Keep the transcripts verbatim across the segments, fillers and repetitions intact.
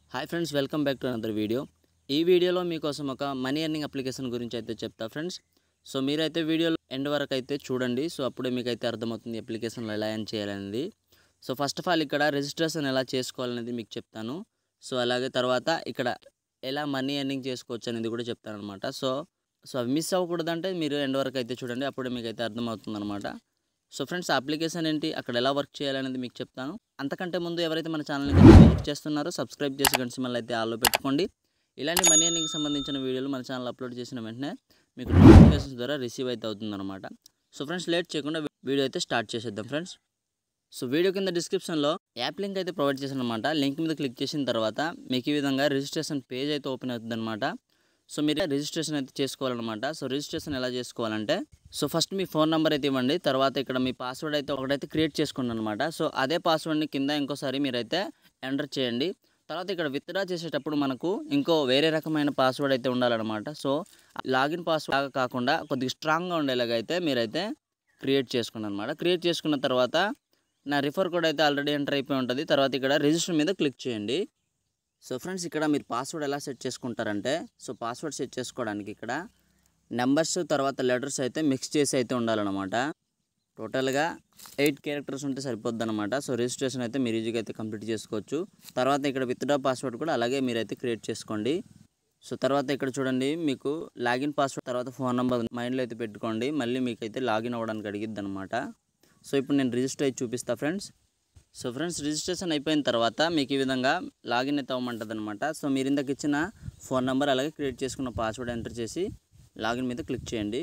Hi friends, welcome back to another video. ఈ వీడియోలో మీకోసం ఒక మనీ ఎర్నింగ్ అప్లికేషన్ గురించి అయితే చెప్తా ఫ్రెండ్స్. సో మీరైతే వీడియోలో ఎండ్ వరకు అయితే చూడండి. సో అప్పుడే మీకు అయితే అర్థమవుతుంది అప్లికేషన్లో ఎలా ఎర్న్ చేయాలనేది. సో ఫస్ట్ ఆఫ్ ఆల్ ఇక్కడ రిజిస్ట్రేషన్ ఎలా చేసుకోవాలనేది మీకు చెప్తాను. సో అలాగే తర్వాత ఇక్కడ ఎలా మనీ ఎర్నింగ్ చేసుకోవచ్చు అనేది కూడా చెప్తాను అనమాట. సో సో అవి మిస్ అవ్వకూడదంటే మీరు ఎండ్ వరకు అయితే చూడండి, అప్పుడే మీకు అయితే అర్థమవుతుంది అనమాట. సో ఫ్రెండ్స్, ఆ అప్లికేషన్ ఏంటి, అక్కడ ఎలా వర్క్ చేయాలనేది మీకు చెప్తాను. అంతకంటే ముందు ఎవరైతే మన ఛానల్ని విజిట్ చేస్తున్నారో సబ్స్క్రైబ్ చేసి గంట సింబల్ అయితే ఆల్లో పెట్టుకోండి. ఇలాంటి మనీ ఎర్నింగ్కి సంబంధించిన వీడియోలు మన ఛానల్ అప్లోడ్ చేసిన వెంటనే మీకు నోటిఫికేషన్స్ ద్వారా రిసీవ్ అయితే అవుతుందన్నమాట. సో ఫ్రెండ్స్, లేట్ చేయకుండా వీడియో అయితే స్టార్ట్ చేసేద్దాం ఫ్రెండ్స్. సో వీడియో కింద డిస్క్రిప్షన్లో యాప్ లింక్ అయితే ప్రొవైడ్ చేశాను అనమాట. లింక్ మీద క్లిక్ చేసిన తర్వాత మీకు ఈ విధంగా రిజిస్ట్రేషన్ పేజ్ అయితే ఓపెన్ అవుతుందన్నమాట. సో మీరు రిజిస్ట్రేషన్ అయితే చేసుకోవాలన్నమాట. సో రిజిస్ట్రేషన్ ఎలా చేసుకోవాలంటే, సో ఫస్ట్ మీ ఫోన్ నెంబర్ అయితే ఇవ్వండి. తర్వాత ఇక్కడ మీ పాస్వర్డ్ అయితే ఒకటైతే క్రియేట్ చేసుకోండి అనమాట. సో అదే పాస్వర్డ్ని కింద ఇంకోసారి మీరైతే ఎంటర్ చేయండి. తర్వాత ఇక్కడ విత్డ్రా చేసేటప్పుడు మనకు ఇంకో వేరే రకమైన పాస్వర్డ్ అయితే ఉండాలన్నమాట. సో లాగిన్ పాస్వర్డ్ కాకుండా కొద్దిగా స్ట్రాంగ్గా ఉండేలాగా అయితే మీరైతే క్రియేట్ చేసుకోండి అనమాట. క్రియేట్ చేసుకున్న తర్వాత నా రిఫర్ కోడ్ అయితే ఆల్రెడీ ఎంటర్ అయిపోయి ఉంటుంది. తర్వాత ఇక్కడ రిజిస్టర్ మీద క్లిక్ చేయండి. సో ఫ్రెండ్స్, ఇక్కడ మీరు పాస్వర్డ్ ఎలా సెట్ చేసుకుంటారంటే, సో పాస్వర్డ్ సెట్ చేసుకోవడానికి ఇక్కడ నెంబర్స్ తర్వాత లెటర్స్ అయితే మిక్స్ చేసి అయితే ఉండాలన్నమాట. టోటల్గా ఎయిట్ క్యారెక్టర్స్ ఉంటే సరిపోద్ది అనమాట. సో రిజిస్ట్రేషన్ అయితే మీరు ఈజీగా అయితే కంప్లీట్ చేసుకోవచ్చు. తర్వాత ఇక్కడ విత్డ్రా పాస్వర్డ్ కూడా అలాగే మీరైతే క్రియేట్ చేసుకోండి. సో తర్వాత ఇక్కడ చూడండి, మీకు లాగిన్ పాస్వర్డ్ తర్వాత ఫోన్ నెంబర్ మైండ్లో అయితే పెట్టుకోండి. మళ్ళీ మీకు అయితే లాగిన్ అవ్వడానికి అడిగిద్ది అనమాట. సో ఇప్పుడు నేను రిజిస్టర్ అయితే చూపిస్తా ఫ్రెండ్స్. సో ఫ్రెండ్స్, రిజిస్ట్రేషన్ అయిపోయిన తర్వాత మీకు ఈ విధంగా లాగిన్ అయితే అవ్వమంటుంది అనమాట. సో మీరు ఇందాక ఇచ్చిన ఫోన్ నెంబర్ అలాగే క్రియేట్ చేసుకున్న పాస్వర్డ్ ఎంటర్ చేసి లాగిన్ మీద క్లిక్ చేయండి.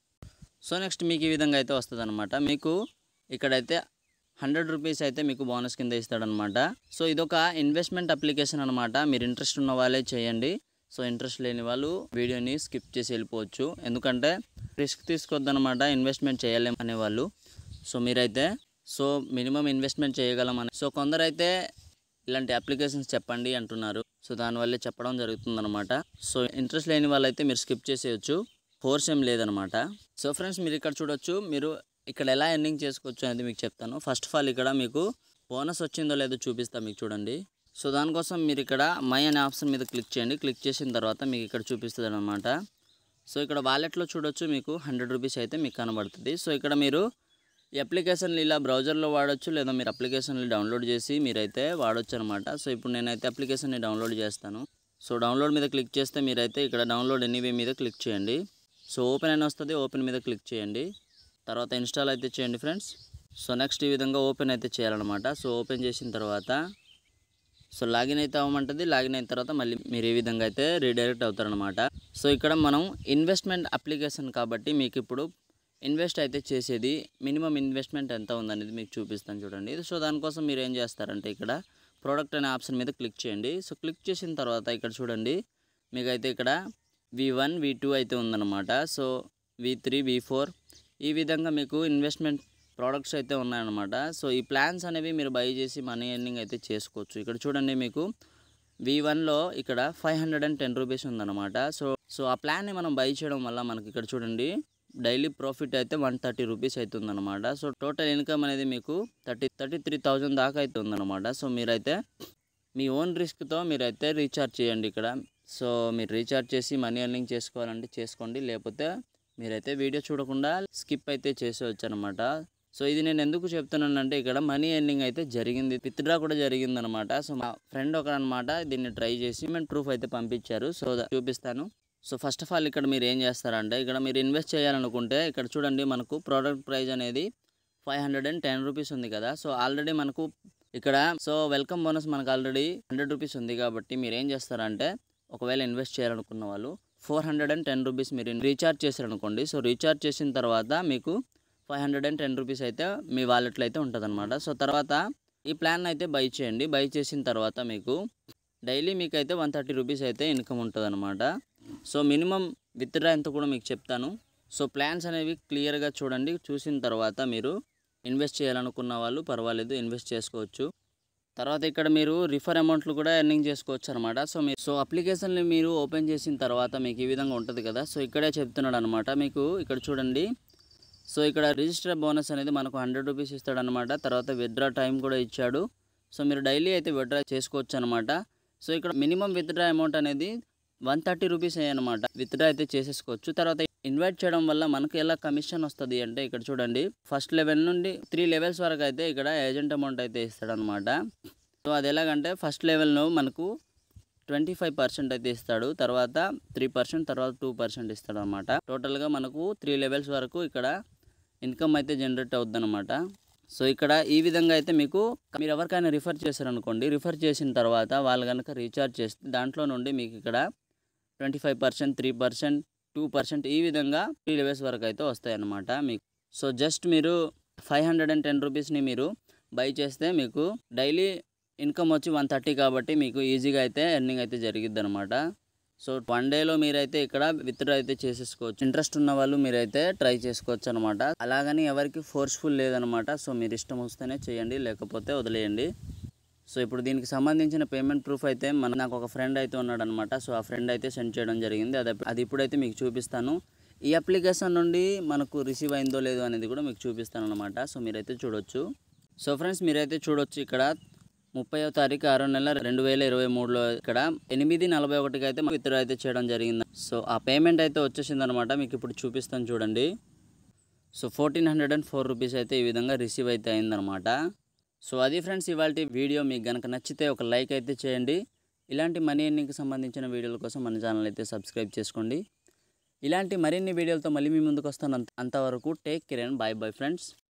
సో నెక్స్ట్ మీకు ఈ విధంగా అయితే వస్తుంది అనమాట. మీకు ఇక్కడైతే హండ్రెడ్ రూపీస్ అయితే మీకు బోనస్ కింద ఇస్తాడనమాట. సో ఇదొక ఇన్వెస్ట్మెంట్ అప్లికేషన్ అనమాట. మీరు ఇంట్రెస్ట్ ఉన్న వాళ్ళే చేయండి. సో ఇంట్రెస్ట్ లేని వాళ్ళు వీడియోని స్కిప్ చేసి వెళ్ళిపోవచ్చు, ఎందుకంటే రిస్క్ తీసుకోవద్దనమాట ఇన్వెస్ట్మెంట్ చేయలేం అనేవాళ్ళు. సో మీరైతే సో మినిమం ఇన్వెస్ట్మెంట్ చేయగలమని సో కొందరైతే ఇలాంటి అప్లికేషన్స్ చెప్పండి అంటున్నారు. సో దానివల్లే చెప్పడం జరుగుతుందన్నమాట. సో ఇంట్రెస్ట్ లేని వాళ్ళైతే మీరు స్కిప్ చేసేయచ్చు, ఫోర్స్ ఏం లేదనమాట. సో ఫ్రెండ్స్, మీరు ఇక్కడ చూడొచ్చు, మీరు ఇక్కడ ఎలా ఎర్నింగ్ చేసుకోవచ్చు అనేది మీకు చెప్తాను. ఫస్ట్ ఆఫ్ ఆల్ ఇక్కడ మీకు బోనస్ వచ్చిందో లేదో చూపిస్తా మీకు చూడండి. సో దానికోసం మీరు ఇక్కడ మై అనే ఆప్షన్ మీద క్లిక్ చేయండి. క్లిక్ చేసిన తర్వాత మీకు ఇక్కడ చూపిస్తుంది అనమాట. సో ఇక్కడ వాలెట్లో చూడొచ్చు, మీకు హండ్రెడ్ రూపీస్ అయితే మీకు కనబడుతుంది. సో ఇక్కడ మీరు ఈ అప్లికేషన్లు ఇలా బ్రౌజర్లో వాడచ్చు, లేదా మీరు అప్లికేషన్లు డౌన్లోడ్ చేసి మీరైతే వాడచ్చు అనమాట. సో ఇప్పుడు నేనైతే అప్లికేషన్ని డౌన్లోడ్ చేస్తాను. సో డౌన్లోడ్ మీద క్లిక్ చేస్తే మీరైతే ఇక్కడ డౌన్లోడ్ ఎనీవే మీద క్లిక్ చేయండి. సో ఓపెన్ అని వస్తుంది, ఓపెన్ మీద క్లిక్ చేయండి. తర్వాత ఇన్స్టాల్ అయితే చేయండి ఫ్రెండ్స్. సో నెక్స్ట్ ఈ విధంగా ఓపెన్ అయితే చేయాలన్నమాట. సో ఓపెన్ చేసిన తర్వాత సో లాగిన్ అయితే అవ్వమంటుంది. లాగిన్ అయిన తర్వాత మళ్ళీ మీరు ఈ విధంగా అయితే రీడైరెక్ట్ అవుతారనమాట. సో ఇక్కడ మనం ఇన్వెస్ట్మెంట్ అప్లికేషన్ కాబట్టి మీకు ఇప్పుడు ఇన్వెస్ట్ అయితే చేసేది మినిమం ఇన్వెస్ట్మెంట్ ఎంత ఉందనేది మీకు చూపిస్తాను చూడండి. సో దానికోసం మీరు ఏం చేస్తారంటే ఇక్కడ ప్రోడక్ట్ అనే ఆప్షన్ మీద క్లిక్ చేయండి. సో క్లిక్ చేసిన తర్వాత ఇక్కడ చూడండి, మీకైతే ఇక్కడ వి వన్ వి టూ అయితే ఉందన్నమాట. So V three V four ఈ విధంగా మీకు ఇన్వెస్ట్మెంట్ ప్రోడక్ట్స్ అయితే ఉన్నాయన్నమాట. సో ఈ ప్లాన్స్ అనేవి మీరు బై చేసి మనీ ఎర్నింగ్ అయితే చేసుకోవచ్చు. ఇక్కడ చూడండి, మీకు వి వన్లో ఇక్కడ five hundred and ten rupees ఉందన్నమాట. సో సో ఆ ప్లాన్ని మనం బై చేయడం వల్ల మనకి ఇక్కడ చూడండి డైలీ ప్రాఫిట్ అయితే వన్ థర్టీ రూపీస్ అవుతుందన్నమాట. సో టోటల్ ఇన్కమ్ అనేది మీకు థర్టీ థర్టీ త్రీ థౌజండ్ దాకా అయితే ఉందన్నమాట. సో మీరైతే మీ ఓన్ రిస్క్తో మీరైతే రీఛార్జ్ చేయండి ఇక్కడ. సో మీరు రీఛార్జ్ చేసి మనీ ఎర్నింగ్ చేసుకోవాలంటే చేసుకోండి, లేకపోతే మీరైతే వీడియో చూడకుండా స్కిప్ అయితే చేసేవచ్చు అనమాట. సో ఇది నేను ఎందుకు చెప్తున్నానంటే, ఇక్కడ మనీ ఎర్నింగ్ అయితే జరిగింది, విత్డ్రా కూడా జరిగిందనమాట. సో మా ఫ్రెండ్ ఒక అనమాట దీన్ని ట్రై చేసి మేము ప్రూఫ్ అయితే పంపించారు. సో చూపిస్తాను. సో ఫస్ట్ ఆఫ్ ఆల్ ఇక్కడ మీరు ఏం చేస్తారంటే, ఇక్కడ మీరు ఇన్వెస్ట్ చేయాలనుకుంటే ఇక్కడ చూడండి, మనకు ప్రోడక్ట్ ప్రైస్ అనేది five hundred and ten rupees ఉంది కదా. సో ఆల్రెడీ మనకు ఇక్కడ సో వెల్కమ్ బోనస్ మనకు ఆల్రెడీ హండ్రెడ్ రూపీస్ ఉంది కాబట్టి మీరు ఏం చేస్తారంటే, ఒకవేళ ఇన్వెస్ట్ చేయాలనుకున్న వాళ్ళు four hundred and ten rupees మీరు రీఛార్జ్ చేశారనుకోండి. సో రీఛార్జ్ చేసిన తర్వాత మీకు five hundred and ten rupees అయితే మీ వాలెట్లో అయితే ఉంటుంది అనమాట. సో తర్వాత ఈ ప్లాన్ అయితే బై చేయండి. బై చేసిన తర్వాత మీకు డైలీ మీకు అయితే వన్ థర్టీ రూపీస్ అయితే ఇన్కమ్ ఉంటుంది అనమాట. సో మినిమం విత్డ్రా ఎంత కూడా మీకు చెప్తాను. సో ప్లాన్స్ అనేవి క్లియర్గా చూడండి. చూసిన తర్వాత మీరు ఇన్వెస్ట్ చేయాలనుకున్న వాళ్ళు పర్వాలేదు, ఇన్వెస్ట్ చేసుకోవచ్చు. తర్వాత ఇక్కడ మీరు రిఫర్ అమౌంట్లు కూడా ఎర్నింగ్ చేసుకోవచ్చు అనమాట. సో మీరు సో అప్లికేషన్ని మీరు ఓపెన్ చేసిన తర్వాత మీకు ఈ విధంగా ఉంటుంది కదా. సో ఇక్కడే చెప్తున్నాడు అనమాట, మీకు ఇక్కడ చూడండి. సో ఇక్కడ రిజిస్టర్ బోనస్ అనేది మనకు హండ్రెడ్ రూపీస్ ఇస్తాడనమాట. తర్వాత విత్డ్రా టైం కూడా ఇచ్చాడు. సో మీరు డైలీ అయితే విత్డ్రా చేసుకోవచ్చు అనమాట. సో ఇక్కడ మినిమం విత్డ్రా అమౌంట్ అనేది వన్ థర్టీ రూపీస్ అయ్యనమాట. విత్డ్రా అయితే చేసేసుకోవచ్చు. తర్వాత ఇన్వైట్ చేయడం వల్ల మనకు ఎలా కమిషన్ వస్తుంది అంటే ఇక్కడ చూడండి, ఫస్ట్ లెవెల్ నుండి త్రీ లెవెల్స్ వరకు అయితే ఇక్కడ ఏజెంట్ అమౌంట్ అయితే ఇస్తాడనమాట. సో అది ఎలాగంటే ఫస్ట్ లెవెల్లో మనకు ట్వంటీ ఫైవ్ పర్సెంట్ అయితే ఇస్తాడు, తర్వాత త్రీ పర్సెంట్ తర్వాత టూ పర్సెంట్ ఇస్తాడు అనమాట. టోటల్గా మనకు త్రీ లెవెల్స్ వరకు ఇక్కడ ఇన్కమ్ అయితే జనరేట్ అవుద్ది అనమాట. సో ఇక్కడ ఈ విధంగా అయితే మీకు మీరు ఎవరికైనా రిఫర్ చేశారనుకోండి, రిఫర్ చేసిన తర్వాత వాళ్ళు కనుక రీఛార్జ్ చేస్తే దాంట్లో నుండి మీకు ఇక్కడ twenty five percent three percent two percent ఈ విధంగా త్రీ లెవెల్స్ వరకు అయితే వస్తాయన్నమాట మీకు. సో జస్ట్ మీరు ఫైవ్ హండ్రెడ్ అండ్ టెన్ రూపీస్ని మీరు బై చేస్తే మీకు డైలీ ఇన్కమ్ వచ్చి వన్ థర్టీ కాబట్టి మీకు ఈజీగా అయితే ఎర్నింగ్ అయితే జరిగిద్ది అనమాట. సో వన్ డేలో మీరైతే ఇక్కడ విత్డ్రా అయితే చేసేసుకోవచ్చు. ఇంట్రెస్ట్ ఉన్న వాళ్ళు మీరైతే ట్రై చేసుకోవచ్చు అనమాట. అలాగని ఎవరికి ఫోర్స్ఫుల్ లేదనమాట. సో మీరు ఇష్టం వస్తేనే చేయండి, లేకపోతే వదిలేయండి. సో ఇప్పుడు దీనికి సంబంధించిన పేమెంట్ ప్రూఫ్ అయితే మన నాకు ఒక ఫ్రెండ్ అయితే ఉన్నాడు అనమాట. సో ఆ ఫ్రెండ్ అయితే సెండ్ చేయడం జరిగింది. అది అది ఇప్పుడైతే మీకు చూపిస్తాను. ఈ అప్లికేషన్ నుండి మనకు రిసీవ్ అయిందో లేదో అనేది కూడా మీకు చూపిస్తాను అనమాట. సో మీరైతే చూడొచ్చు. సో ఫ్రెండ్స్ మీరైతే చూడొచ్చు, ఇక్కడ ముప్పైవ తారీఖు ఆరో నెల రెండు వేల ఇరవై మూడులో ఇక్కడ ఎనిమిది నలభై ఒకటికి అయితే విత్డ్రా అయితే చేయడం జరిగింది. సో ఆ పేమెంట్ అయితే వచ్చేసింది అనమాట. మీకు ఇప్పుడు చూపిస్తాను చూడండి. So fourteen hundred and four rupees అయితే ఈ విధంగా రిసీవ్ అయితే అయిందనమాట. సో అది ఫ్రెండ్స్ ఇవాళ వీడియో. మీకు కనుక నచ్చితే ఒక లైక్ అయితే చేయండి. ఇలాంటి మనీ ఎర్నింగ్కి సంబంధించిన వీడియోల కోసం మన ఛానల్ అయితే సబ్స్క్రైబ్ చేసుకోండి. ఇలాంటి మరిన్ని వీడియోలతో మళ్ళీ మీ ముందుకు వస్తాను. అంతవరకు take care and bye bye friends.